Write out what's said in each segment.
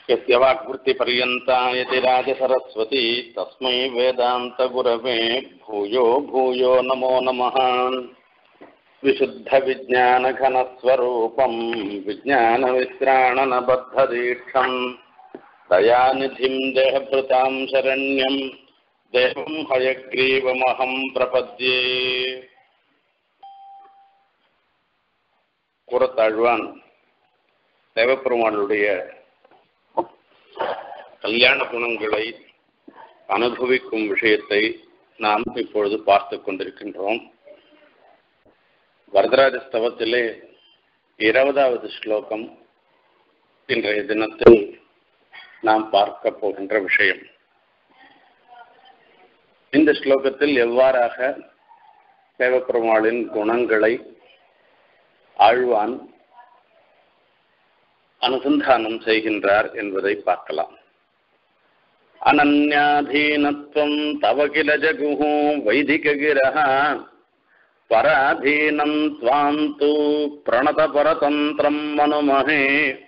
यस्य वाक्वृत्तिपर्यन्ता यतिराज सरस्वती तस्मै वेदान्तगुरवे भूयो भूयो नमो नमः। विशुद्धविज्ञानघनस्वरूपं विज्ञानविश्राणनबद्धदीक्षं दयानिधिं देहभृतां शरण्यं देवं हयग्रीवमहं प्रपद्ये। கூறத்தாழ்வான் தேவப்பெருமாளுடைய கல்யாண குணங்களை அனுபவிக்கும் விஷயத்தை நாம் இப்பொழுது பார்த்து கொண்டிருக்கின்றோம். வரதராஜ ஸ்தவத்திலே 20வது ஸ்லோகம் இன்றைய தினத்தில் நாம் பார்க்க போகின்ற விஷயம். இந்த ஸ்லோகத்தில் எவ்வாறாக தேவப்பெருமாளின் குணங்களை ஆழ்வான் அனுசந்தானம் செய்கின்றார் என்பதை பார்க்கலாம். அனன்யாதீனத்வம் தவ கில ஜகுஹு வைதிககிரஹ பராதீனம் த்வாம் து பிரணத பரதந்திரம் மனுமஹே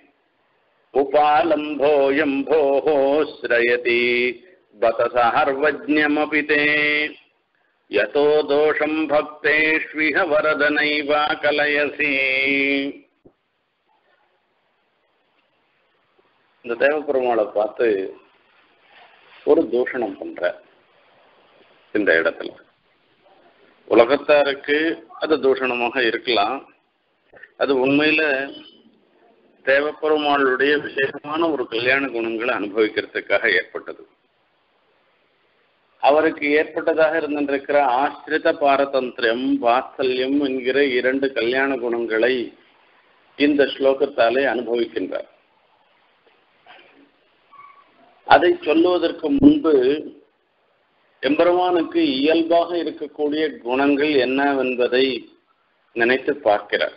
உபாலம்போயம் போஹோ ஸ்ரயதி பத சஹர்வஜ்ஞமபி தே யதோ தோஷம் பக்தேஷ்விஹ வரதனைவா கலயசி. இந்த தேவப்பெருமாளை பார்த்து ஒரு தூஷணம் பண்ற இந்த இடத்துல உலகத்தாருக்கு அது தூஷணமாக இருக்கலாம். அது உண்மையில தேவப்பெருமாளுடைய விசேஷமான ஒரு கல்யாண குணங்களை அனுபவிக்கிறதுக்காக ஏற்பட்டது. அவருக்கு ஏற்பட்டதாக இருந்திருக்கிற ஆசிரித பாரதந்திரம் வாத்சல்யம் என்கிற 2 கல்யாண குணங்களை இந்த ஸ்லோகத்தாலே அனுபவிக்கின்றார். அதை சொல்லுவதற்கு முன்பு எம்பெருமானுக்கு இயல்பாக இருக்கக்கூடிய குணங்கள் என்னவென்பதை நினைத்து பார்க்கிறார்.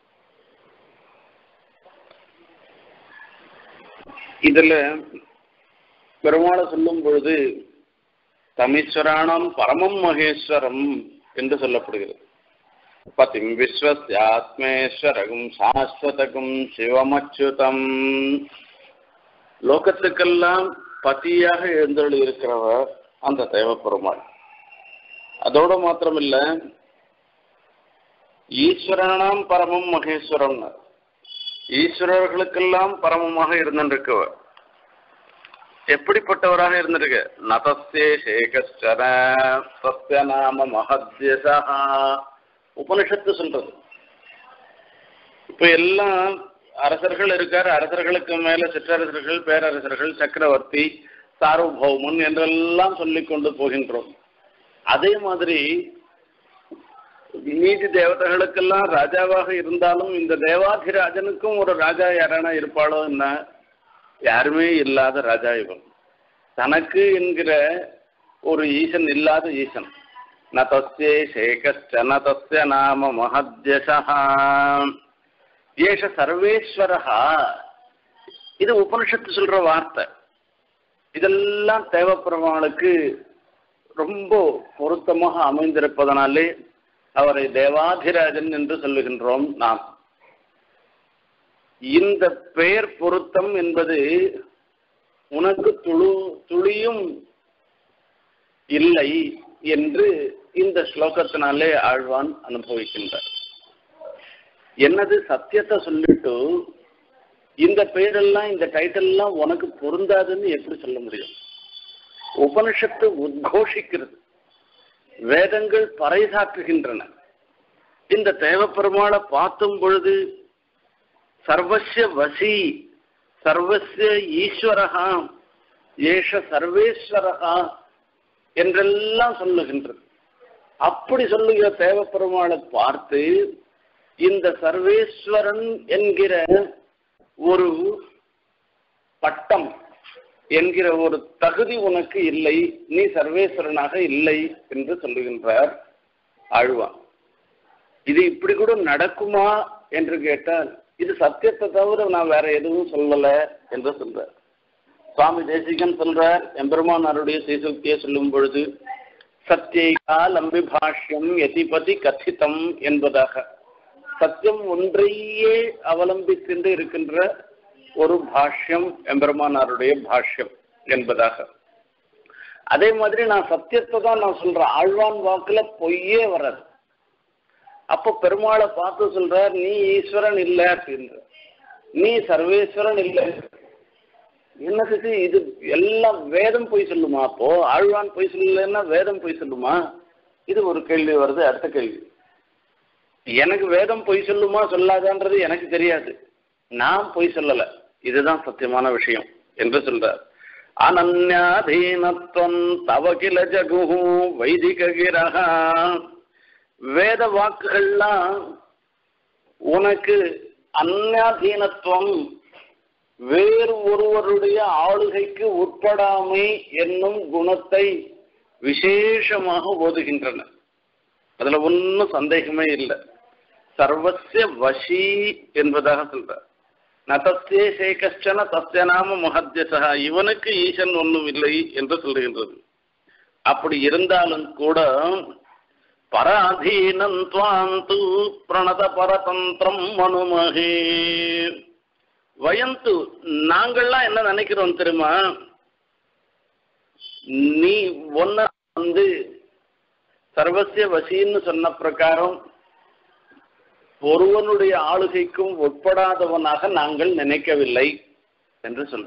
இதுல பெருமாளை சொல்லும் பொழுது தமீஸ்வராணம் பரமம் மகேஸ்வரம் என்று சொல்லப்படுகிறது. பதிம் விஸ்வஸ்யாத்மேஸ்வரகும் சாஸ்வதகும் சிவமச்சுதம். லோகத்துக்கெல்லாம் பதியாக எழுந்தருளி இருக்கிறவர் அந்த தேவப்பெருமாள். அதோட மாத்திரமில்ல, ஈஸ்வரனாம் பரமம் மகேஸ்வரம், ஈஸ்வரர்களுக்கெல்லாம் பரமமாக இருந்திருக்கவர். எப்படிப்பட்டவராக இருந்திருக்கு? நதஸ்தே சேகஸ்வர சத்ய நாம மஹத்யசா. உபனிஷத்து சொல்றது. இப்ப எல்லாம் அரசர்கள் இருக்கார். அரசர்களுக்கு மேல சிற்றரசர்கள், பேரரசர்கள், சக்கரவர்த்தி, சார்வபௌமன் என்றெல்லாம் சொல்லிக் கொண்டு போகின்றோம். அதே மாதிரி நீதி தேவதைகளுக்கெல்லாம் ராஜாவாக இருந்தாலும் இந்த தேவாதிராஜனுக்கும் ஒரு ராஜா யாரானா இருப்பாளோ என்ன? யாருமே இல்லாத ராஜா இவன். தனக்கு என்கிற ஒரு ஈசன் இல்லாத ஈசன். நதஸ்ய சேகஸ்ச நதஸ்ய நாம மஹத்யசா ஏஷ சர்வேஸ்வரஹா. இது உபனிஷத்து சொல்ற வார்த்தை. இதெல்லாம் தேவப்பெருமாளுக்கு ரொம்ப பொருத்தமாக அமைந்திருப்பதனாலே அவரை தேவாதிராஜன் என்று சொல்லுகின்றோம் நாம். இந்த பெயர் பொருத்தம் என்பது உனக்கு துளியும் இல்லை என்று இந்த ஸ்லோகத்தினாலே ஆழ்வான் அனுபவிக்கின்றார். என்னது சத்தியத்தை சொல்லிட்டு இந்த பெயரெல்லாம் இந்த டைட்டில் எல்லாம் உனக்கு பொருந்தாதுன்னு எப்படி சொல்ல முடியும்? உபனிஷத்து உத்கோஷிக்கிறது, வேதங்கள் பறைசாற்றுகின்றன. இந்த தேவப்பெருமாளை பார்த்தும் பொழுது சர்வஸ்ய வசி சர்வஸ்ய ஈஸ்வரஹா ஏஷ சர்வேஸ்வரஹா என்றெல்லாம் சொல்லுகின்றது. அப்படி சொல்லுகிற தேவப்பெருமாளை பார்த்து இந்த சர்வேஸ்வரன் என்கிற ஒரு பட்டம் என்கிற ஒரு தகுதி உனக்கு இல்லை, நீ சர்வேஸ்வரனாக இல்லை என்று சொல்லுகின்றார் ஆழ்வான். இது இப்படி கூட நடக்குமா என்று கேட்டால் இது சத்தியத்தை தவிர நான் வேற எதுவும் சொல்லல என்று சொல்றார். சுவாமி தேசிகன் சொல்றார், எம்பெருமானாருடைய சீசுக்தியை சொல்லும் பொழுது சத்தியைகா லம்பி பாஷ்யம் யதிபதி கதிதம் என்பதாக சத்தியம் ஒன்றையே அவலம்பித்து இருக்கின்ற ஒரு பாஷ்யம் எம்பெருமானாருடைய பாஷ்யம் என்பதாக. அதே மாதிரி நான் சத்தியத்தை தான் நான் சொல்றேன், ஆழ்வான் வாக்குல பொய்யே வராது. அப்போ பெருமாளை பார்த்து சொல்றார், நீ ஈஸ்வரன் இல்லை அப்படின்ற, நீ சர்வேஸ்வரன் இல்லை. என்னதுக்கு இது எல்லாம் வேதம் பொய் சொல்லுமா? அப்போ ஆழ்வான் பொய் சொல்லலைன்னா வேதம் பொய் சொல்லுமா? இது ஒரு கேள்வி வருது. அடுத்த கேள்வி, எனக்கு வேதம் பொய் சொல்லுமா சொல்லாதான்றது எனக்கு தெரியாது, நான் பொய் சொல்லலை, இதுதான் சத்தியமான விஷயம் என்று சொல்றார். அனன்யாதீனத்வம் தவ கில ஜகுஹு வைதிக கிரஹா. வேத வாக்குகள்லாம் உனக்கு அந்யாதீனத்துவம், வேறு ஒருவருடைய ஆளுகைக்கு உட்படாமை என்னும் குணத்தை விசேஷமாக ஓதுகின்றன. அதுல ஒன்னும் சந்தேகமே இல்லை. சர்வஸ்ய வசி என்பதாக சொல்ற. நதஸ்தே சேகஷ்டன தஸ்ய நாம மஹத்யசா, இவனுக்கு ஈசன் ஒன்றும் இல்லை என்று சொல்லுகின்றது. அப்படி இருந்தாலும் கூட பராதீனம் துவாந்து பிரணத பரதந்திரம் மனுமஹே வயந்து. நாங்கள்லாம் என்ன நினைக்கிறோம் தெரியுமா? நீ ஒன்ன சர்வசிய வசின்னு சொன்ன பிரகாரம் ஒருவனுடைய ஆளுகைக்கும் உட்படாதவனாக நாங்கள் நினைக்கவில்லை என்று சொல்ற.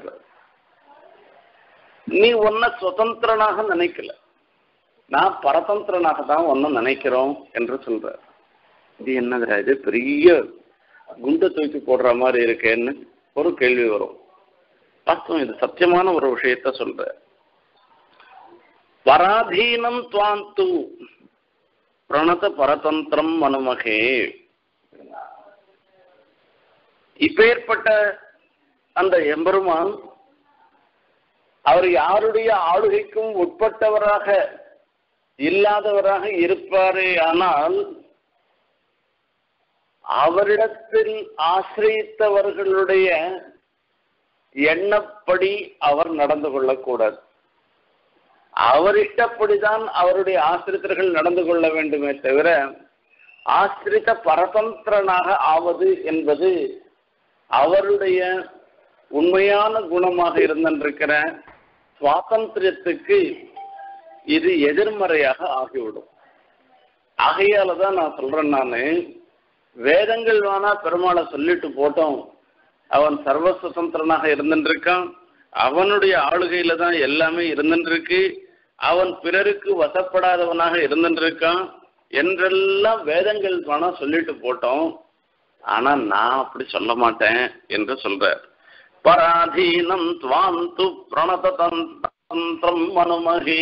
நீ ஒன்ன சுதந்திரனாக நினைக்கல, நான் பரதந்திரனாக தான் ஒன்னும் நினைக்கிறோம் என்று சொல்ற. இது என்னது, இது பெரிய குண்டை தூக்கி போடுற மாதிரி இருக்கேன்னு ஒரு கேள்வி வரும். பார்த்தோம், இது சத்தியமான ஒரு விஷயத்த சொல்ற. பராதீனம் துவாந்து பிரணத பரதந்திரம் மனுமகே. இப்பேற்பட்ட அந்த எம்பெருமான் அவர் யாருடைய ஆளுகைக்கும் உட்பட்டவராக இல்லாதவராக இருப்பாரே, ஆனால் அவரிடத்தில் ஆசிரியத்தவர்களுடைய எண்ணப்படி அவர் நடந்து கொள்ளக்கூடாது. அவரிட்டப்படிதான் அவருடைய ஆசிரியர்கள் நடந்து கொள்ள வேண்டுமே தவிர ஆசிரித்த பரதந்திரனாக ஆவது என்பது அவருடைய உண்மையான குணமாக இருந்திருக்கிற சுவாதந்திரத்துக்கு இது எதிர்மறையாக ஆகிவிடும். ஆகையால தான் நான் சொல்றேன், நானு வேதங்கள் வேணா பெருமாளை சொல்லிட்டு போட்டோம், அவன் சர்வ சுதந்திரனாக இருந்துருக்கான், அவனுடைய ஆளுகையில தான் எல்லாமே இருந்துருக்கு, அவன் பிறருக்கு வசப்படாதவனாக இருந்துருக்கான் என்றெல்லாம் வேதங்கள் வேணா சொல்லிட்டு போட்டோம். ஆனா நான் அப்படி சொல்ல மாட்டேன் என்று சொல்ற. பராதீனம் துவாந்து பிரணத தந்திரம் மனுமகி.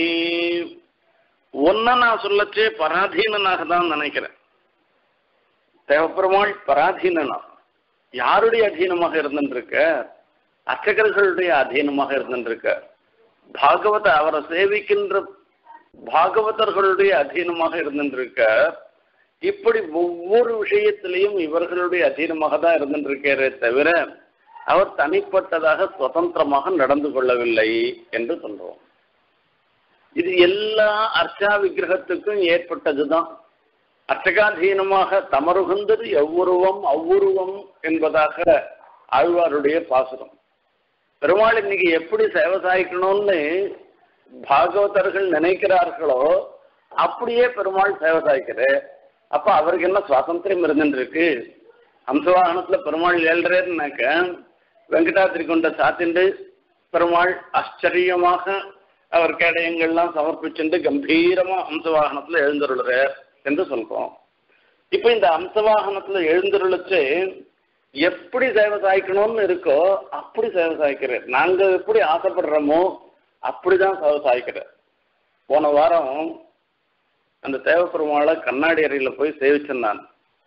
ஒன்ன நான் சொல்லச்சே பராதீனனாக தான் நினைக்கிறேன். தேவப்பெருமாள் பராதீனனா யாருடைய அதீனமாக இருந்துருக்க? அர்ச்சகர்களுடைய அதீனமாக இருந்துருக்க. பாகவத அவரை சேவிக்கின்ற பாகவதர்களுடைய அதீனமாக இருந்துருக்க. இப்படி ஒவ்வொரு விஷயத்திலையும் இவர்களுடைய அதீனமாக தான் இருந்துருக்கிறே தவிர அவர் தனிப்பட்டதாக சுதந்திரமாக நடந்து கொள்ளவில்லை என்று சொல்றோம். இது எல்லா அர்ச்சா விக்கிரகத்துக்கும் ஏற்பட்டதுதான். அர்ச்சகாதீனமாக தமருகந்தது எவ்வுருவம் அவ்வுருவம் என்பதாக ஆழ்வாருடைய பாசுரம். பெருமாள் இன்னைக்கு எப்படி சேவை சாய்க்கணும்னு பாகவதர்கள் நினைக்கிறார்களோ அப்படியே பெருமாள் சேவை சாய்க்கிறார். அப்ப அவருக்கு என்ன சுவாதந்திரம் இருந்துருக்கு? ஹம்சவாகனத்துல பெருமாள் ஏழ்றாருனாக்க வெங்கடாத்திரி கொண்ட சாத்திண்டு பெருமாள் ஆச்சரியமாக அவர் கேடயங்கள்லாம் சமர்ப்பிச்சுட்டு கம்பீரமா ஹம்சவாகனத்துல எழுந்தருள்றார் என்று சொல்றோம். இப்ப இந்த ஹம்சவாகனத்துல எழுந்தருளுச்சு எப்படி சேவை சாய்க்கணும்னு இருக்கோ அப்படி சேவை சாய்க்கிறார். நாங்க எப்படி ஆசைப்படுறோமோ அப்படிதான் சேவை சாய்க்கிறார். போன வாரம் அந்த தேவப்பெருமாளை கண்ணாடி அறையில போய் சேவிச்சேன். நான்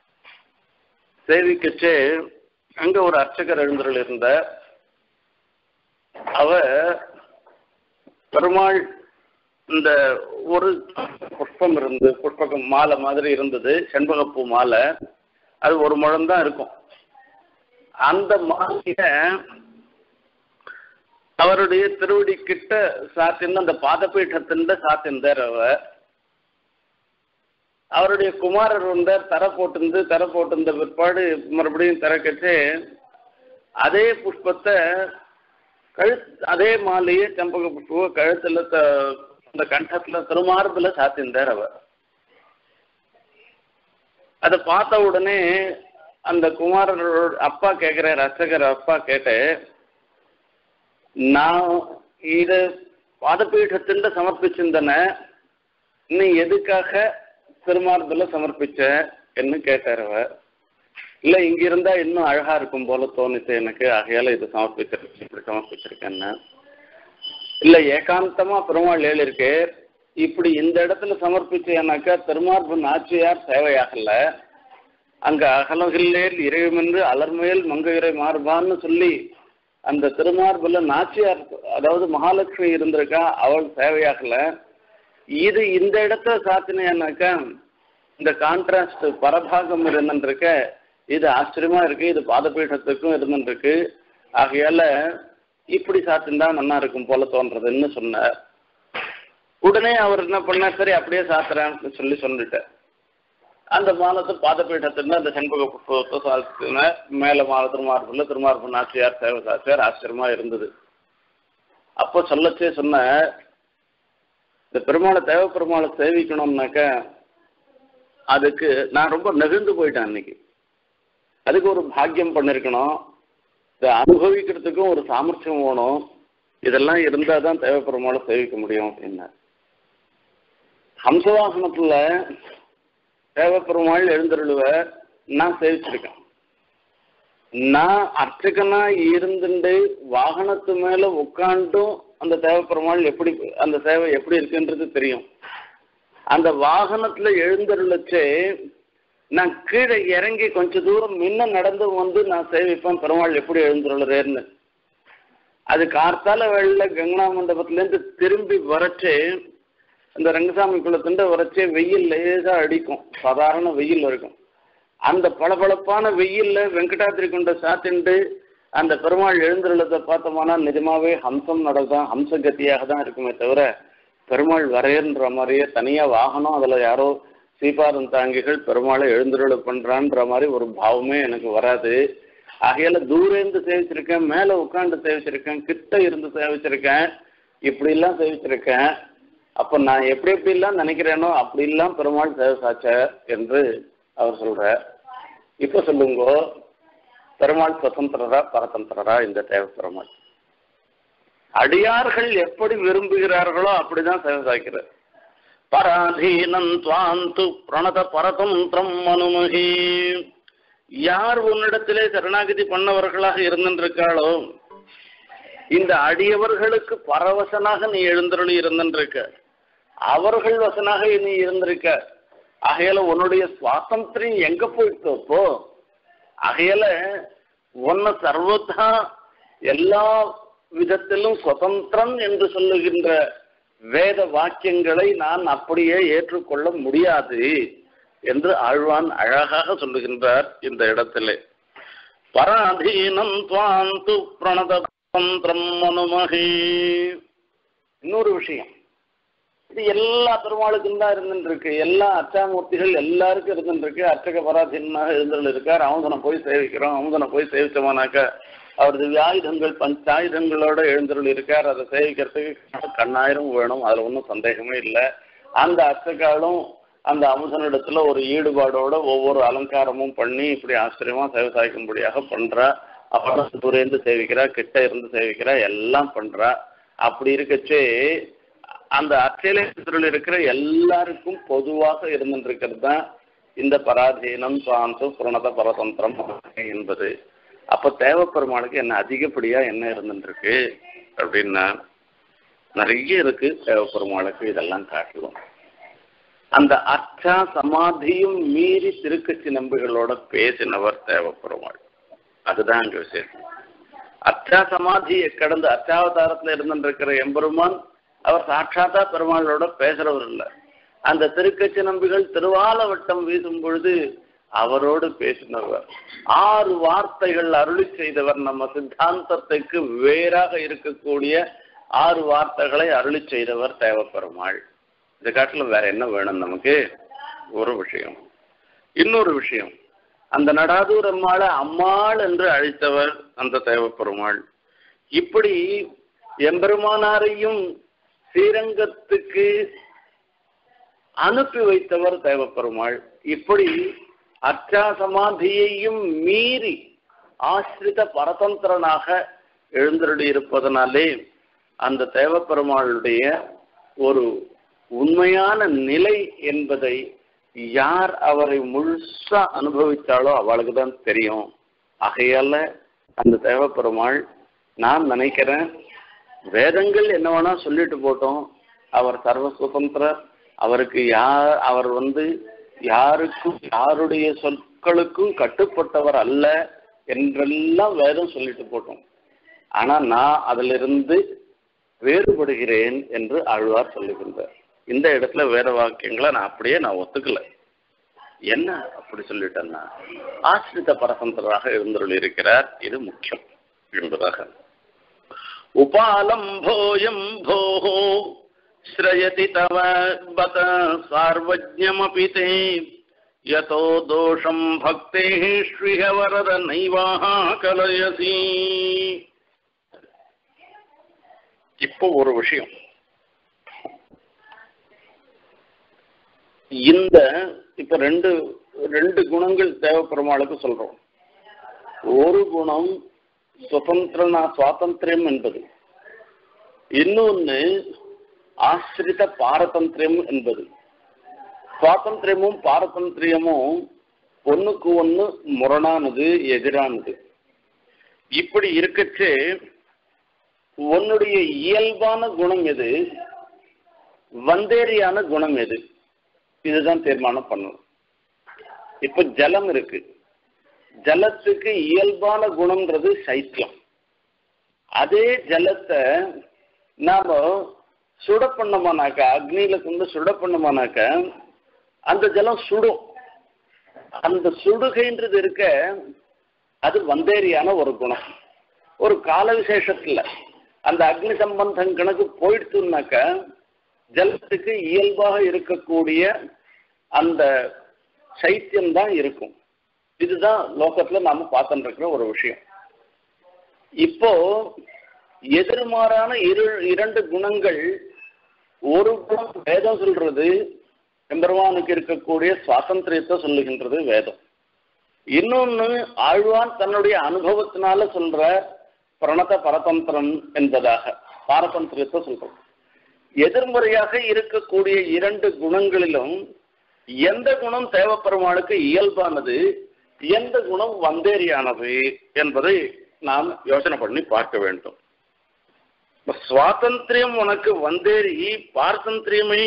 சேவிக்கச்சே அங்க ஒரு அர்ச்சகர் எழுந்தருள் இருந்த அவ பெருமாள் இந்த ஒரு புஷ்பம் இருந்து புஷ்பகம் மாலை மாதிரி இருந்தது, செண்பகப்பூ மாலை, அது ஒரு முழம் தான் இருக்கும். அந்த மாலைய அவருடைய திருவடி கிட்ட சாத்தின் அந்த பாதபீட்டத்தின் சாத்தின்றார். அவருடைய குமாரர் வந்தார், தர போட்டிருந்த பிற்பாடு மறுபடியும் திறக்கச்சு அதே புஷ்பத்தை அதே மாலையே செம்பக புஷ்ப கழுத்துல அந்த கண்டத்துல திருமார்புல சாத்திந்தார் அவர். அதை பார்த்த உடனே அந்த குமாரரோட அப்பா கேட்கிறார், அர்ச்சகர் அப்பா கேட்டு, நான் இத பாதபீடத்தின் சமர்ப்பிச்சிருந்தன, நீ எதுக்காக திருமார்புல சமர்ப்பிச்ச என்று கேட்டார் அவர். இல்ல இங்க இருந்தா இன்னும் அழகா இருக்கும் போல தோணுச்சு எனக்கு, ஆகையால இது சமர்ப்பிச்சிருக்கேன், இப்படி சமர்ப்பிச்சிருக்கேன்னு. இல்ல ஏகாந்தமா பெருமாள் இருக்கு, இப்படி இந்த இடத்துல சமர்ப்பிச்சேனாக்கா திருமார்பு நாச்சியார் சேவையாகல, அங்க அகலகில்லேல் இறைவென்று அலர்மேல் மங்கையரை மார்பான்னு சொல்லி அந்த திருமார்புல நாச்சியார், அதாவது மகாலட்சுமி இருந்திருக்கா, அவள் சேவையாகல. இது இந்த இடத்துல சாத்தினேனாக்கா இந்த கான்ட்ராஸ்ட் பரபாகம் இருந்துருக்க, இது ஆச்சரியமா இருக்கு, இது பாதபீடத்துக்கும் இருந்துருக்கு, ஆகையால இப்படி சாத்தின்தா நல்லா இருக்கும் போல தோன்றதுன்னு சொன்னார். உடனே அவர் என்ன பண்ணார், சரி அப்படியே சாத்துறேன்னு சொல்லிட்டார். அந்த மாலத்து பாதபீடத்துல அந்த செண்பக புஷ்பத்தை சாத்தின மேல மால திருமார்பு நாச்சியார் சேவை சாச்சியார், ஆச்சரியமா இருந்தது. அப்போ சொல்லச்சே சொன்ன, இந்த பெருமாளை தேவ பெருமாளை சேவிக்கணும்னாக்க அதுக்கு நான் ரொம்ப நெகிழ்ந்து போயிட்டேன் அன்னைக்கு. அதுக்கு ஒரு பாக்கியம் பண்ணிருக்கணும், இதை அனுபவிக்கிறதுக்கும் ஒரு சாமர்த்தியம் வேணும், இதெல்லாம் இருந்தால் தான் தேவ பெருமாளை சேவிக்க முடியும் அப்படின்னா. ஹம்சவாகனத்துல தேவ பெருமாள் எழுந்தருளுவ நான் சேவிச்சிருக்கேன். நான் அர்ச்சகனா இருந்துட்டு வாகனத்து மேல உட்காண்டும் அந்த தேவ பெருமாள் எப்படி அந்த சேவை எப்படி இருக்குன்றது தெரியும். அந்த வாகனத்துல எழுந்தருளச்சே நான் கீழே இறங்கி கொஞ்ச தூரம் முன்ன நடந்து வந்து நான் சேவிப்பேன் பெருமாள் எப்படி எழுந்தருளுறேன்னு. அது கார்த்தால வேளையில கங்கனா மண்டபத்திலேருந்து திரும்பி வரச்சே அந்த ரங்கசாமி குளத்துண்ட வரச்சே வெயில் லேசா அடிக்கும், சாதாரண வெயில் இருக்கும். அந்த பளபளப்பான வெயில்ல வெங்கடாத்திரி கொண்ட சாத்திண்டு அந்த பெருமாள் எழுந்துள்ளதை பார்த்தோம்னா நிஜமாவே ஹம்சம் நடக்கும், ஹம்சகத்தியாக தான் இருக்குமே தவிர பெருமாள் வரையன்ற மாதிரியே தனியா வாகனம் அதுல யாரோ சீபாரம் தாங்கிகள் பெருமாளை எழுந்துருளை பண்றான்ற மாதிரி ஒரு பாவமே எனக்கு வராது. ஆகையால தூரேந்து சேவிச்சிருக்கேன், மேல உட்காந்து சேவிச்சிருக்கேன், கிட்ட இருந்து சேவிச்சிருக்கேன், இப்படி எல்லாம் சேவிச்சிருக்கேன். அப்ப நான் எப்படி எப்படி எல்லாம் நினைக்கிறேனோ அப்படி எல்லாம் பெருமாள் சேவை சாச்ச என்று அவர் சொல்ற. இப்ப சொல்லுங்க, பெருமாள் சுதந்திரரா பரதந்திரரா? இந்த தேவ பெருமாள் அடியார்கள் எப்படி விரும்புகிறார்களோ அப்படிதான் சேவை சாய்க்கிறார். பராதீனம் துவாந்து பிரணத பரதந்திரம் மனுமகி, யார் உன்னிடத்திலே சரணாகதி பண்ணவர்களாக இருந்திருக்காளோ இந்த அடியவர்களுக்கு பரவசனாக நீ எழுந்தருளி இருந்திருக்க, அவர்கள் வசனாக நீ இருந்திருக்க. ஆகையால உன்னுடைய சுவாதந்திரம் எங்க போயிட்டோப்போ, ஆகையால உன்னை சர்வதா எல்லா விதத்திலும் சுதந்திரம் என்று சொல்லுகின்ற வேத வாக்கியங்களை நான் அப்படியே ஏற்றுக்கொள்ள முடியாது என்று ஆழ்வான் அழகாக சொல்லுகின்றார் இந்த இடத்திலே. பராதீனம் துவாந்து பிரணதந்திரம் மனுமகி. இன்னொரு விஷயம், இது எல்லா பெருமாளுக்கும் தான் இருந்துருக்கு, எல்லா அச்சாமூர்த்திகள் எல்லாருக்கும் இருந்துருக்கு. அர்ச்சக பராதீனாக எழுந்தல் இருக்கார், அமுதனை போய் சேவிக்கிறோம், அமுதனை போய் சேவிச்சோமானாக்கா அவரது ஆயுதங்கள் பஞ்சாயுதங்களோட எழுந்தருள் இருக்கார், அதை சேவிக்கிறதுக்கு கண்ணாயிரம் வேணும், அதுல ஒன்றும் சந்தேகமே இல்லை. அந்த அர்ச்சகாலும் அந்த அமுதனிடத்துல ஒரு ஈடுபாடோட ஒவ்வொரு அலங்காரமும் பண்ணி இப்படி ஆச்சரியமா சேவை சாய்க்கும்படியாக பண்றா. அப்புறம் தூரேந்து சேவிக்கிறா, கிட்ட இருந்து சேவிக்கிறா, எல்லாம் பண்றா. அப்படி இருக்கச்சே அந்த அர்ச்சையில இருக்கிற எல்லாருக்கும் பொதுவாக இருந்துருக்கிறது தான் இந்த பராதீனம் சாந்து புரணத பரதந்திரம் என்பது. அப்ப தேவப்பெருமானுக்கு என்ன அதிகப்படியா என்ன இருந்துருக்கு அப்படின்னா நிறைய இருக்கு. தேவப்பெருமானுக்கு இதெல்லாம் காட்டுவோம். அந்த அர்ச்சா சமாதியும் மீறி திருக்கட்சி நம்பிகளோட பேசினவர் தேவப்பெருமாள். அதுதான் அங்க விசேஷம். அர்ச்சா சமாதியை கடந்து அர்ச்சாவதாரத்துல இருந்துருக்கிற எம்பெருமான் அவர் சாட்சாத்தா பெருமாளோட பேசுறவர் இல்லை. அந்த திருக்கட்சி நம்பிகள் திருவாலவட்டம் வீசும் பொழுது அவரோடு பேசினவர். 6 வார்த்தைகள் அருளி செய்தவர். நம்ம சித்தாந்தத்துக்கு வேறாக இருக்கக்கூடிய 6 வார்த்தைகளை அருளி செய்தவர் தேவப்பெருமாள். இந்த காட்டில் வேற என்ன வேணும் நமக்கு? ஒரு விஷயம். இன்னொரு விஷயம், அந்த நடாதூர் அம்மாளை அம்மாள் என்று அழைத்தவர் அந்த தேவப்பெருமாள். இப்படி எம்பெருமானாரையும் ஸ்ரீரங்கத்துக்கு அனுப்பி வைத்தவர் தேவப்பெருமாள். இப்படி அர்ச்சா சமாதியையும் மீறி ஆசிரித பரதந்திரனாக எழுந்தருளி இருப்பதனாலே அந்த தேவப்பெருமாளுடைய ஒரு உண்மையான நிலை என்பதை யார் அவரை முழுசா அனுபவித்தாலோ அவளுக்கு தான் தெரியும். ஆகையால அந்த தேவப்பெருமாள் நான் நினைக்கிறேன், வேதங்கள் என்ன வேணா சொல்லிட்டு போட்டோம், அவர் சர்வ சுதந்திரர், அவருக்கு அவர் யாருக்கும் யாருடைய சொற்களுக்கும் கட்டுப்பட்டவர் அல்ல என்றெல்லாம் வேதம் சொல்லிட்டு போட்டோம். ஆனா நான் அதிலிருந்து வேறுபடுகிறேன் என்று ஆழ்வார் சொல்லுகின்றார். இந்த இடத்துல வேற வாக்கியங்களை நான் அப்படியே ஒத்துக்கல. என்ன அப்படி சொல்லிட்டேன்னா, ஆசிரித பரதந்திரராக எழுந்தருள் இருக்கிறார், இது முக்கியம் என்பதாக. உபாலம்போயம் போஹோ ஸ்ரயதி தவ பத சார்வஜ்ஞமபி தே யதோ தோஷம் பக்தே ஸ்ரீஹ வரத நைவாஹ கலயசி. இப்போ ஒரு விஷயம், இப்ப ரெண்டு குணங்கள் தேவப்பெருமாளுக்கு சொல்றோம். ஒரு குணம் சுவாதந்திரம் என்பது, இன்னொன்னு ஆசிரித பாரதந்திரம் என்பது. சுவாதந்திரமும் பாரதந்திரியமும் ஒண்ணுக்கு ஒண்ணு முரணானது, எதிரானது. இப்படி இருக்கச்சே உன்னுடைய இயல்பான குணம் எது, வந்தேரியான குணம் எது, இதுதான் தீர்மானம் பண்ணணும். இப்ப ஜலம் இருக்கு, ஜலத்துக்கு இயல்பான குணம்ன்றது சைத்தியம். அதே ஜலத்தை நாம சுட பண்ணோமானாக்க, அக்னியில கொண்டு சுட பண்ணோமானாக்க அந்த ஜலம் சுடும். அந்த சுடுகைன்றது இருக்க அது வந்தேரியான ஒரு குணம். ஒரு கால விசேஷத்துல அந்த அக்னி சம்பந்தம் கணக்கு போயிடுச்சுனாக்க ஜலத்துக்கு இயல்பாக இருக்கக்கூடிய அந்த சைத்தியம் தான் இருக்கும். இதுதான் லோகத்துல நாம பார்த்துட்டு இருக்கிற ஒரு விஷயம். இப்போ எதிர்மாறான இரண்டு குணங்கள், ஒரு குணம் வேதம் சொல்றது, எம்பெருமானுக்கு இருக்கக்கூடிய சுவாதந்திரியத்தை சொல்லுகின்றது வேதம். இன்னொன்னு ஆழ்வான் தன்னுடைய அனுபவத்தினால சொல்ற பிரணத பரதந்திரம் என்பதாக பாரதந்திரியத்தை சொல்றோம். எதிர்மறையாக இருக்கக்கூடிய இரண்டு குணங்களிலும் எந்த குணம் தேவப்பெருமாளுக்கு இயல்பானது, எந்த குணம் வந்தேரியானது என்பதை நாம் யோசனை பண்ணி பார்க்க வேண்டும். சுவாதந்திரியம் உனக்கு வந்தேரி, பாரதந்திரியமே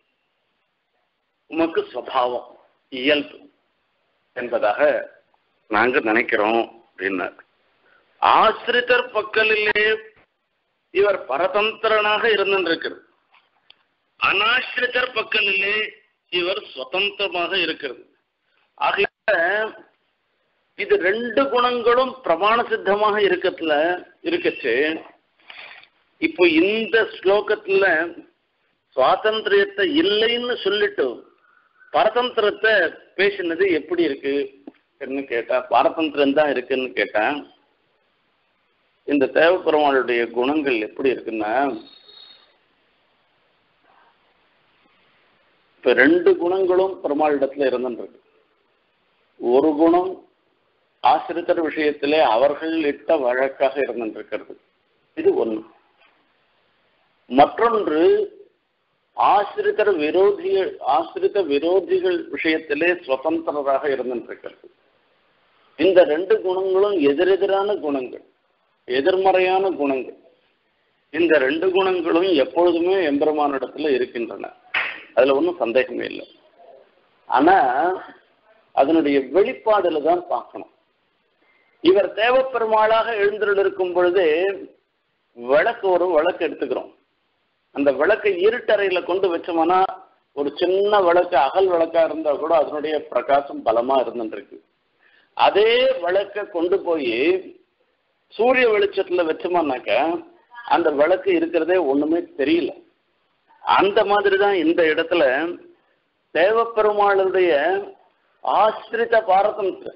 உமக்கு சுபாவம், இயல்பு என்பதாக நாங்க நினைக்கிறோம் அப்படின்னார். ஆசிரிதர் பக்கலிலே இவர் பரதந்திரனாக இருந்திருக்கிறது, அனாசிரிதர் பக்கலிலே இவர் சுதந்திரமாக இருக்கிறது. ஆகையால இது ரெண்டு குணங்களும் பிரமாண சித்தமாக இருக்கச்சு. இப்போ இந்த ஸ்லோகத்துல சுவாதந்திரியத்தை இல்லைன்னு சொல்லிட்டு பரதந்திரத்தை பேசினது எப்படி இருக்கு கேட்டா, பாரதந்திரம் தான் இருக்குன்னு கேட்டேன். இந்த தேவப்பெருமாளுடைய குணங்கள் எப்படி இருக்குன்னா, இப்ப ரெண்டு குணங்களும் பெருமாளிடத்துல இருந்துருக்கு. ஒரு குணம் ஆசிரித்தர் விஷயத்திலே அவர்கள் இட்ட வழக்காக இருந்திருக்கிறது, இது ஒன்று. மற்றொன்று ஆசிரித்த விரோதிகள் விஷயத்திலே சுதந்திரராக இருந்திருக்கிறது. இந்த ரெண்டு குணங்களும் எதிரெதிரான குணங்கள், எதிர்மறையான குணங்கள். இந்த ரெண்டு குணங்களும் எப்பொழுதுமே எம்பெருமானிடத்துல இருக்கின்றன, அதுல ஒன்றும் சந்தேகமே இல்லை. ஆனா அதனுடைய வெளிப்பாடுல தான் பார்க்கணும். இவர் தேவப்பெருமாளாக எழுந்தருள் இருக்கும் பொழுது ஒரு விளக்கு எடுத்துக்கிறோம். அந்த விளக்கை இருட்டறையில கொண்டு வச்சோம்னா, ஒரு சின்ன விளக்கு அகல் விளக்கா இருந்தா கூட அதனுடைய பிரகாசம் பலமா இருந்துருக்கு. அதே விளக்கை கொண்டு போய் சூரிய வெளிச்சத்துல வச்சோம்னாக்க அந்த விளக்கு இருக்கிறதே ஒண்ணுமே தெரியல. அந்த மாதிரிதான் இந்த இடத்துல தேவப்பெருமாளுடைய ஆசிரித பாரதந்திரம்,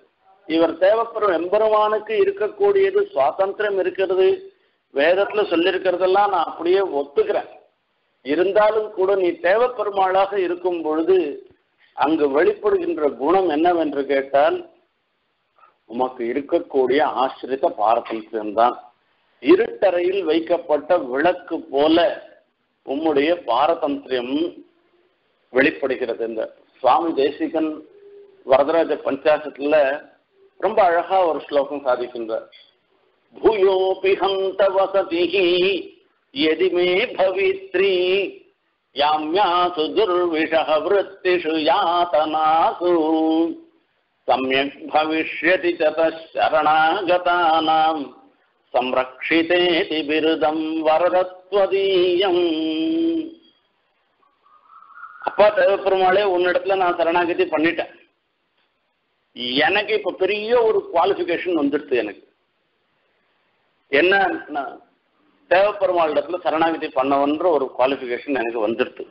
இவர் தேவப்பெரும் எம்பெருமானுக்கு இருக்கக்கூடியது சுவாதந்திரம் இருக்கிறது, வேதத்துல சொல்லியிருக்கிறதெல்லாம் நான் அப்படியே ஒத்துக்கிறேன். இருந்தாலும் கூட நீ தேவப்பெருமாளாக இருக்கும் பொழுது அங்கு வெளிப்படுகின்ற குணம் என்னவென்று கேட்டால் உமக்கு இருக்கக்கூடிய ஆசிரித பாரதந்திரம்தான். இருட்டறையில் வைக்கப்பட்ட விளக்கு போல உம்முடைய பாரதந்திரம் வெளிப்படுகிறது. இந்த சுவாமி தேசிகன் வரதராஜ பஞ்சாசத்துல ரொம்ப அழகா ஒரு ஸ்லோகம் சாதிக்கின்றார். பூயோபி ஹந்த வசதிஹி யதிமே பவித்ரி யாம்யாசு துர்விஷஹ விருத்திஷு யாதனாசு சம்யக் பவிஷ்யதி சரணாகதானாம் சம்ரக்ஷிதேதி பிருதம் வரதத்வதீயம். அப்பா தேவப்பெருமாளே, உன்னிடத்துல நான் சரணாகதி பண்ணிட்டேன். எனக்கு இப்ப பெரிய ஒரு குவாலிஃபிகேஷன் வந்துடுது. எனக்கு என்ன, தேவப்பெருமாள் இடத்துல சரணாகதி பண்ணவன்ற ஒரு குவாலிஃபிகேஷன் எனக்கு வந்துடுது.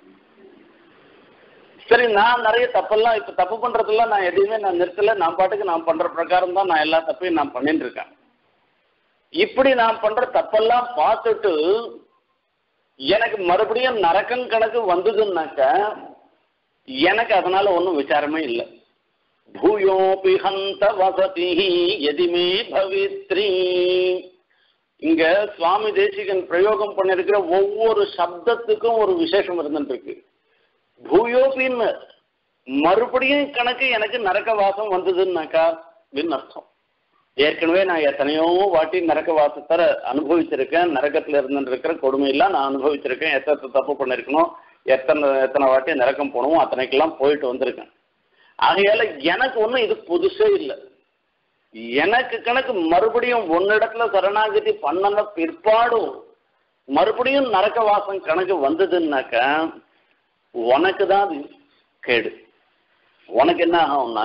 சரி, நான் நிறைய தப்பெல்லாம் இப்ப தப்பு பண்றதெல்லாம் நான் எதையுமே நான் நிறுத்தல. நான் பாட்டுக்கு நான் பண்ற பிரகாரம் தான் நான் எல்லா தப்பையும் நான் பண்ணிட்டு இருக்கேன். இப்படி நான் பண்ற தப்பெல்லாம் பார்த்துட்டு எனக்கு மறுபடியும் நரக்கம் கணக்கு வந்ததுன்னாக்க எனக்கு அதனால ஒன்றும் விசாரமே இல்லை. பூயோபி ஹந்த வசதிஹி யதிமே பவித்ரி. இங்க சுவாமி தேசிகன் பிரயோகம் பண்ணிருக்கிற ஒவ்வொரு சப்தத்துக்கும் ஒரு விசேஷம் இருந்துருக்கு. பூயோபின்னு மறுபடியும் கணக்கு எனக்கு நரக்க வாசம் வந்ததுன்னாக்கா அப்படின்னு அர்த்தம். ஏற்கனவே நான் எத்தனையோ வாட்டி நரக்க வாசத்தை அனுபவிச்சிருக்கேன். நரக்கத்துல இருந்துருக்கிற கொடுமையெல்லாம் நான் அனுபவிச்சிருக்கேன். எத்தனை தப்பு பண்ணிருக்கணும், எத்தனை வாட்டி நரக்கம் போனோம், அத்தனைக்கெல்லாம் போயிட்டு வந்திருக்கேன். ஆகையால எனக்கு ஒன்றும் இது புதுசே இல்லை. எனக்கு கணக்கு மறுபடியும் ஒன்னிடத்துல சரணாகதி பண்ணன பிற்பாடும் மறுபடியும் நரக்க வாசம் கணக்கு வந்ததுன்னாக்க உனக்கு தான் அது கேடு. உனக்கு என்ன ஆகும்னா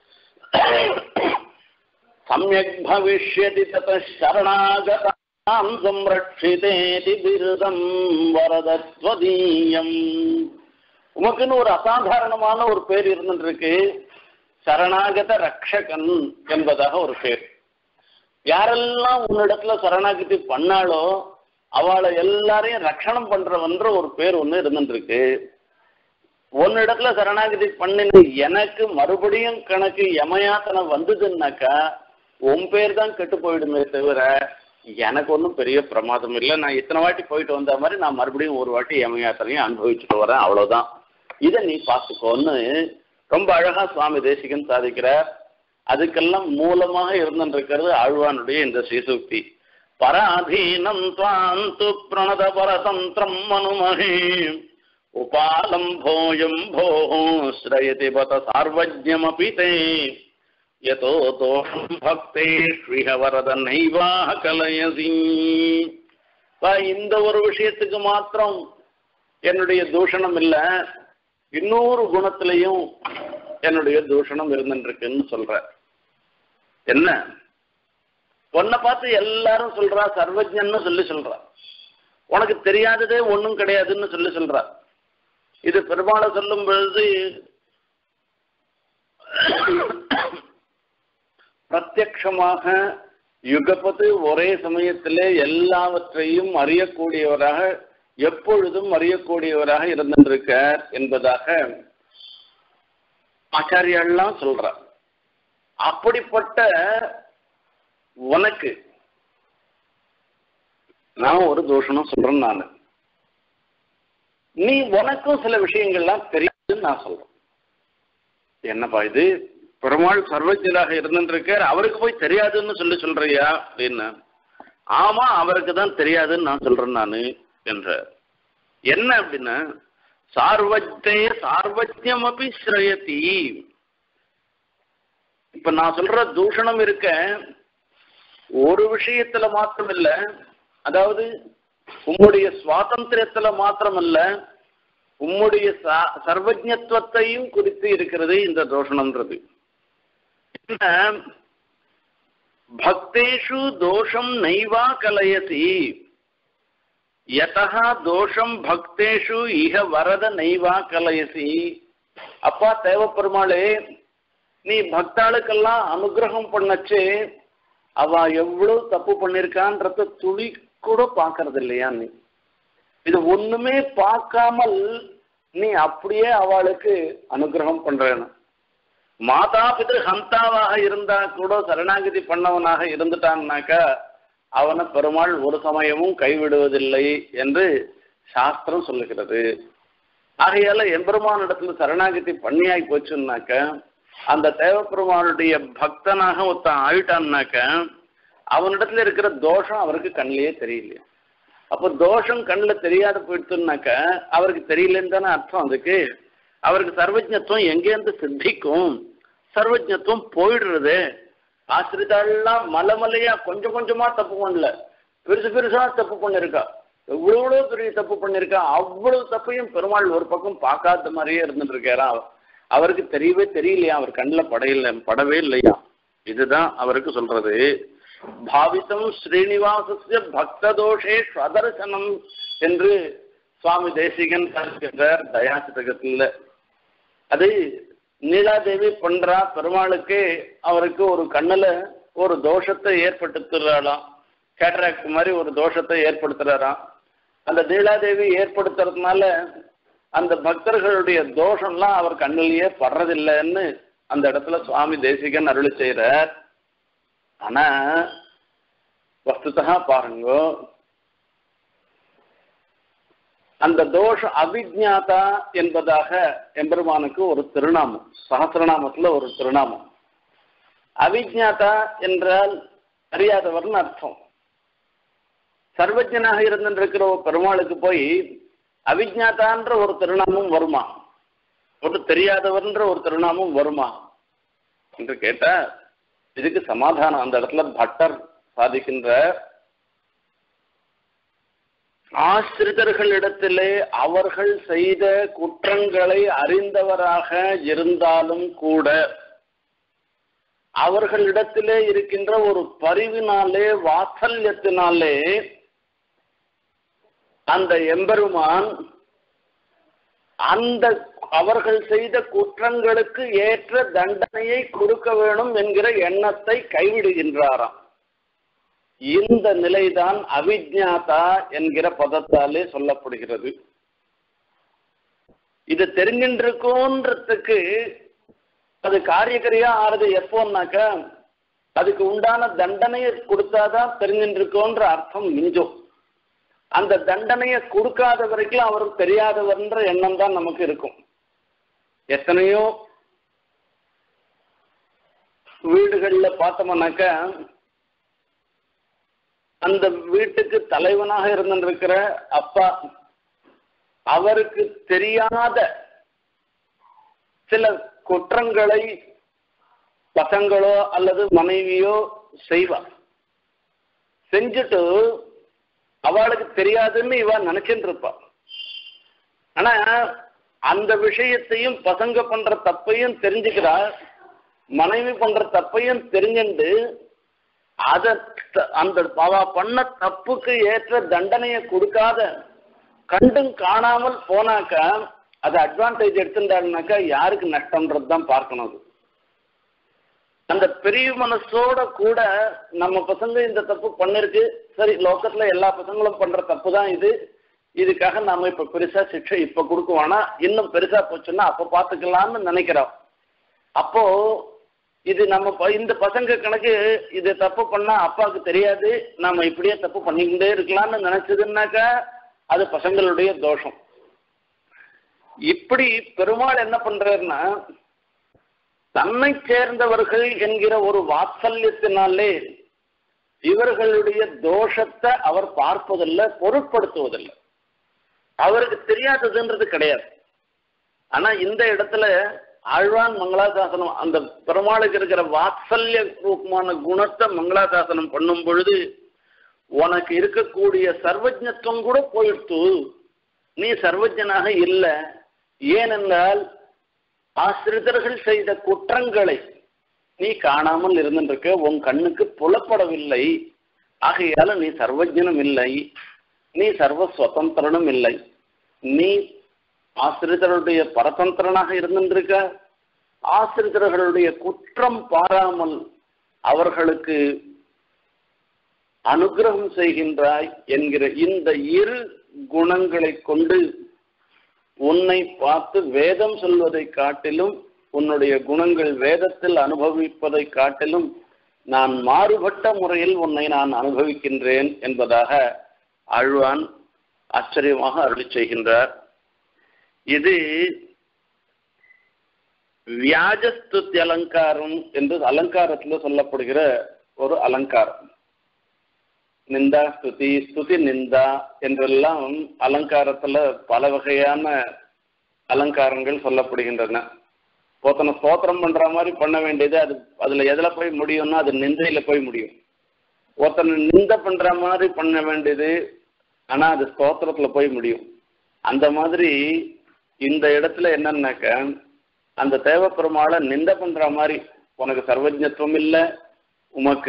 சம்யக் பவிஷ்யதி தத சரணாகதாம் சம்ரக்ஷிதேதி பிருதம் வரதத்வதீயம். உமக்குன்னு ஒரு அசாதாரணமான ஒரு பேர் இருந்துருக்கு, சரணாகத ரக்ஷகன் என்பதாக ஒரு பேர். யாரெல்லாம் உன்னிடத்துல சரணாகதி பண்ணாலோ அவளை எல்லாரையும் ரட்சணம் பண்றவன்ற ஒரு பேர் ஒண்ணு இருந்துருக்கு. உன்னிடத்துல சரணாகதி பண்ணின எனக்கு மறுபடியும் கணக்கு யமயாத்தனை வந்ததுன்னாக்கா உன் பேர் தான் கெட்டு போயிடுமே தவிர எனக்கு ஒன்றும் பெரிய பிரமாதம் இல்லை. நான் இத்தனை வாட்டி போயிட்டு வந்த மாதிரி நான் மறுபடியும் ஒரு வாட்டி யமயாத்திரையும் அனுபவிச்சுட்டு வரேன், அவ்வளவுதான். இதை நீ பார்த்துக்கோன்னு ரொம்ப அழகா சுவாமி தேசிகன் சாதிக்கிறார். அதுக்கெல்லாம் மூலமாக இருந்துருக்கிறது ஆழ்வானுடைய இந்த ஸ்ரீசூக்தி. பராதீனம் துவாந்து பிரணத பரதந்திரம் மனுமஹே உபாலம் போயம் போஹோ ஸ்ரயதி பத சார்வஜ்ஞமபி தே யதோ தோஷம் பக்தேஷ்விஹ வரத நைவா கலயசி. இந்த ஒரு விஷயத்துக்கு மாத்திரம் என்னுடைய தூஷணம் இல்லை, இன்னொரு குணத்திலையும் என்னுடைய தூஷணம் இருந்துருக்குன்னு சொல்ற. என்ன, உன்னை பார்த்து எல்லாரும் சொல்றா சர்வஜன்னு சொல்றா, உனக்கு தெரியாததே ஒன்றும் கிடையாதுன்னு சொல்றா. இது பெருமாளை சொல்லும் பொழுது பிரத்யக்ஷமாக யுகபத்து ஒரே சமயத்திலே எல்லாவற்றையும் அறியக்கூடியவராக எப்பொழுதும் அறியக்கூடியவராக இருந்திருக்கார் என்பதாக ஆச்சாரியெல்லாம் சொல்றார். அப்படிப்பட்ட உனக்கு நான் ஒரு தோஷணும் சொல்றேன். நீ உனக்கும் சில விஷயங்கள்லாம் தெரியாதுன்னு நான் சொல்றேன். என்னப்பா இது, பெருமாள் சர்வஜனாக இருந்திருக்கார், அவருக்கு போய் தெரியாதுன்னு சொல்றியா அப்படின்னு. ஆமா, அவருக்கு தான் தெரியாதுன்னு நான் சொல்றேன் நானு என்ற. என்ன அப்படின்னா சார்வஜ்யம் அப்படி ஸ்ரயதி. இப்ப நான் சொல்ற தூஷணம் இருக்க ஒரு விஷயத்துல மாத்திரம் இல்ல, அதாவது உம்முடைய சுவாதந்திரத்துல மாத்திரம் அல்ல, உம்முடைய சர்வஜத்துவத்தையும் குறித்து இருக்கிறது இந்த தோஷணம்ன்றது. என்ன, பக்தேஷு தோஷம் நைவா கலயசி யதா தோஷம் பக்தேஷு இஹ வரத நைவா கலயசி. அப்பா தேவப்பெருமாளே, நீ பக்தாளுக்கெல்லாம் அனுகிரகம் பண்ணச்சு அவ எவ்வளவு தப்பு பண்ணிருக்கான்றத துளி கூட பாக்குறது இல்லையா நீ? இது ஒண்ணுமே பார்க்காமல் நீ அப்படியே அவளுக்கு அனுகிரகம் பண்றேன்னு. மாதா பிதரு ஹந்தாவாக இருந்தா கூட சரணாகதி பண்ணவனாக இருந்துட்டான்னாக்கா அவனை பெருமாள் ஒரு சமயமும் கைவிடுவதில்லை என்று சாஸ்திரம் சொல்லுகிறது. ஆகையால எம்பெருமான் இடத்துல சரணாகதி பண்ணியாய் போச்சுன்னாக்க அந்த தேவப்பெருமானுடைய பக்தனாக ஒருத்தன் ஆயிட்டான்னாக்க அவனிடத்துல இருக்கிற தோஷம் அவருக்கு கண்ணிலேயே தெரியலையா? அப்போ தோஷம் கண்ணில் தெரியாத போயிடுச்சுன்னாக்க அவருக்கு தெரியலன்னு தானே அர்த்தம். அதுக்கு அவருக்கு சர்வஜத்துவம் எங்கேருந்து சித்திக்கும்? சர்வஜத்துவம் போயிடுறது. ஆசிரிதாள்லாம் மலைமலையா கொஞ்சம் கொஞ்சமா தப்பு பண்ணல, பெருசு பெருசா தப்பு பண்ணிருக்கா, எவ்வளோ பெரிய தப்பு பண்ணிருக்கா. அவ்வளவு தப்பையும் பெருமாள் ஒரு பக்கம் பார்க்காத மாதிரியே இருந்துட்டு இருக்காரா. அவருக்கு தெரியவே தெரியலையா, அவர் கண்ணில் படவே இல்லையா. இதுதான் அவருக்கு சொல்றது. பாவிதம் ஸ்ரீனிவாச பக்ததோஷே ஸ்வதர்சனம் என்று சுவாமி தேசிகன் சொல்கிறார் தயாசதகத்தில். அது நீலாதேவி பண்றா பெருமாளுக்கு, அவருக்கு ஒரு கண்ணுல ஒரு தோஷத்தை ஏற்படுத்துறாளாம், கேட்ராக்ட் மாதிரி ஒரு தோஷத்தை ஏற்படுத்துறாராம். அந்த நீலாதேவி ஏற்படுத்துறதுனால அந்த பக்தர்களுடைய தோஷம்லாம் அவர் கண்ணிலேயே படுறதில்லைன்னு அந்த இடத்துல சுவாமி தேசிகன் அருளி செய்கிறார். ஆனா வஸ்துதா பாருங்க, அந்த தோஷம் அவிஜ்ஞாதா என்பதாக எம்பெருமானுக்கு ஒரு திருநாமம், சஹசிரநாமத்துல ஒரு திருநாமம். அவிஜ்ஞாதா என்றால் அறியாதவர்னு அர்த்தம். சர்வஜனாக இருந்திருக்கிற பெருமாளுக்கு போய் அவிஜ்ஞாதான்ற ஒரு திருநாமம் வருமா? ஒரு தெரியாதவர்ன்ற ஒரு திருநாமம் வருமா என்று கேட்டா இதுக்கு சமாதானம் அந்த இடத்துல பட்டர் சாதிக்கின்ற, ஆசிரிதர்களிடத்திலே அவர்கள் செய்த குற்றங்களை அறிந்தவராக இருந்தாலும் கூட அவர்களிடத்திலே இருக்கின்ற ஒரு பரிவினாலே வாத்சல்யத்தினாலே அந்த எம்பெருமான் அந்த அவர்கள் செய்த குற்றங்களுக்கு ஏற்ற தண்டனையை கொடுக்க வேணும் என்கிற எண்ணத்தை கைவிடுகின்றாராம். இந்த நிலைதான் அவிஜ்ஞாதா என்கிற பதத்தாலே சொல்லப்படுகிறது. இது தெரிஞ்சின்றிருக்கோன்றதுக்கு அது காரியக்கரியா ஆறுது எப்போன்னாக்க அதுக்கு உண்டான தண்டனையை கொடுத்தாதான் தெரிஞ்சின்றிருக்கோன்ற அர்த்தம் மிஞ்சும். அந்த தண்டனையை கொடுக்காத வரைக்கும் அவருக்கு தெரியாதவர்ன்ற எண்ணம் தான் நமக்கு இருக்கும். எத்தனையோ வீடுகள்ல பார்த்தோம்னாக்க அந்த வீட்டுக்கு தலைவனாக இருந்திருக்கிற அப்பா அவருக்கு தெரியாத சில குற்றங்களை பசங்களோ அல்லது மனைவியோ செய்வார். செஞ்சுட்டு அவளுக்கு தெரியாதுன்னு இவ நினைச்சுட்டு இருப்பா. ஆனா அந்த விஷயத்தையும் பசங்க பண்ற தப்பையும் தெரிஞ்சுக்கிறா, மனைவி பண்ற தப்பையும் தெரிஞ்சுண்டு அத அந்த அவ பண்ண தப்புக்கு ஏற்ற தண்டனையை கொடுக்காத கண்டும் காணாமல் போனாக்கா அது அட்வான்டேஜ் எடுத்துட்டாருனாக்கா யாருக்கு நஷ்டம்ன்றது தான் பார்க்கணும். அது அந்த பெரிய மனசோட கூட நம்ம பசங்க இந்த தப்பு பண்ணிருக்கு, சரி லோக்கத்துல எல்லா பசங்களும் பண்ற தப்பு தான் இது, இதுக்காக நாம இப்ப பெருசா சிக்ஷை இப்ப கொடுக்குவானா, இன்னும் பெருசா போச்சுன்னா அப்ப பாத்துக்கலாம்னு நினைக்கிறோம். அப்போ இது நம்ம இந்த பசங்க கணக்கு இது தப்பு பண்ணா அப்பாவுக்கு தெரியாது, நாம இப்படியே தப்பு பண்ணிக்கிட்டே இருக்கலாம்னு நினைச்சதுன்னாக்கா அது பசங்களுடைய தோஷம். இப்படி பெருமாள் என்ன பண்றாருன்னா தன்னை சேர்ந்தவர்கள் என்கிற ஒரு வாத்சல்யத்தினாலே இவர்களுடைய தோஷத்தை அவர் பார்ப்பதில்லை, பொருட்படுத்துவதில்லை. அவருக்கு தெரியாததுன்றது கிடையாது. ஆனா இந்த இடத்துல ஆழ்வான் மங்களாசாசனம் அந்த பெருமாளுக்கு இருக்கிற வாத்சல்ய ரூபமான குணத்தை மங்களாசாசனம் பண்ணும் பொழுது உனக்கு இருக்கக்கூடிய சர்வஜத்துவம் கூட போயிடுத்து, நீ சர்வஜனாக இல்லை. ஏனென்றால் ஆசிரிதர்கள் செய்த குற்றங்களை நீ காணாமல் இருந்திருக்க, உன் கண்ணுக்கு புலப்படவில்லை. ஆகையால நீ சர்வஜனும் இல்லை, நீ சர்வ சுதந்திரனும் இல்லை. நீ ஆசிரிதருடைய பரதந்திரனாக இருந்திருக்க, ஆசிரியர்களுடைய குற்றம் பாராமல் அவர்களுக்கு அனுகிரகம் செய்கின்றாய் என்கிற இந்த இரு குணங்களை கொண்டு உன்னை பார்த்து வேதம் சொல்வதை காட்டிலும் உன்னுடைய குணங்கள் வேதத்தில் அனுபவிப்பதை காட்டிலும் நான் மாறுபட்ட முறையில் உன்னை நான் அனுபவிக்கின்றேன் என்பதாக ஆழ்வான் ஆச்சரியமாக அருளி செய்கின்றார். இது வியாஜஸ்துதி அலங்காரம் என்று அலங்காரத்தில் சொல்லப்படுகிற ஒரு அலங்காரம். நிந்தா ஸ்துதி, ஸ்துதி நிந்தா என்றெல்லாம் அலங்காரத்துல பல வகையான அலங்காரங்கள் சொல்லப்படுகின்றன. ஒருத்தனை ஸ்தோத்திரம் பண்ற மாதிரி பண்ண வேண்டியது அது அதுல எதுல போய் முடியும்னா அது நிந்தையில போய் முடியும். ஒருத்தனை நிந்த பண்ற மாதிரி பண்ண வேண்டியது ஆனா அது ஸ்தோத்திரத்துல போய் முடியும். அந்த மாதிரி இந்த இடத்துல என்னன்னாக்க அந்த தேவப்பெருமாளை நிந்த பண்ற மாதிரி உனக்கு சர்வஜத்துவம் இல்லை, உமக்கு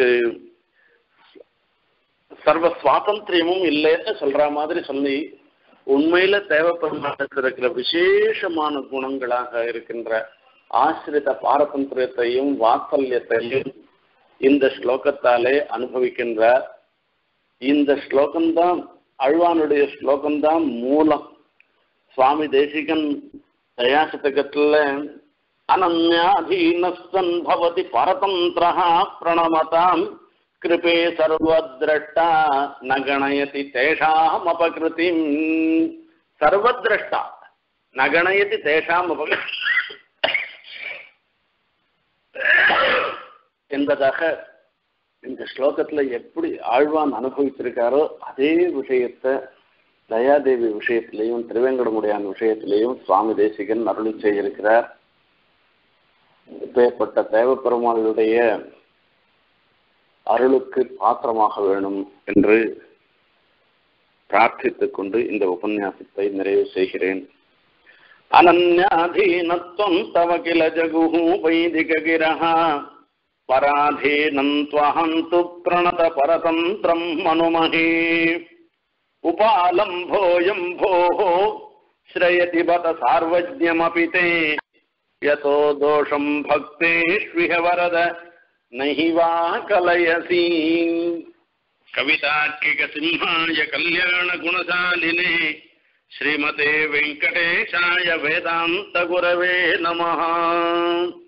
சர்வ சுவாதந்திரியமும் இல்லைன்னு சொல்ற மாதிரி சொல்லி உண்மையில தேவப்பெருமாளுக்கு இருக்கிற விசேஷமான குணங்களாக இருக்கின்ற ஆசிரித பாரதந்திரியத்தையும் வாத்சல்யத்தையும் இந்த ஸ்லோகத்தாலே அனுபவிக்கின்றார். இந்த ஸ்லோகம்தான் ஆழ்வானுடைய ஸ்லோகம்தான் மூலம். சுவாமி தேசிகன் தயாசதகத்துல அனன்யாதீனஸ்தன் பவதி பரதந்திரஹ பிரணமதாம் கிருபே சர்வத்ரஷ்டா நகணயதி தேஷாம் அபகிருதிம். சர்வத்ரஷ்டா நகணயதி தேஷாம் என்பதாக இந்த ஸ்லோகத்துல எப்படி ஆழ்வான் அனுபவித்திருக்காரோ அதே விஷயத்தை தயாதேவி விஷயத்திலையும் திருவேங்கடமுடியான் விஷயத்திலையும் சுவாமி தேசிகன் அருளி செய்திருக்கிறார். இப்பேற்பட்ட தேவப்பெருமாளுடைய அருளுக்கு பாத்திரமாக வேணும் என்று பிரார்த்தித்துக் கொண்டு இந்த உபன்யாசத்தை நிறைவு செய்கிறேன். அனன்யாதீனத்வம் தவ கில ஜகுஹு வைதிககிரஹ பராதீனம் த்வஹந்து பிரணத பரதந்திரம் மனுமஹே உபாலம்போயம் போஹ ஸ்ரயதி பத சார்வஜ்ஞமபி தே யதோ தோஷம் பக்தேஷ்விஹ வரத நஹி வா கலயசி. கவிதார்க்கிக சிம்ஹாய கல்யாண குணசாலினே ஸ்ரீமதே வெங்கடேஷாய வேதாந்த குரவே நமஹ.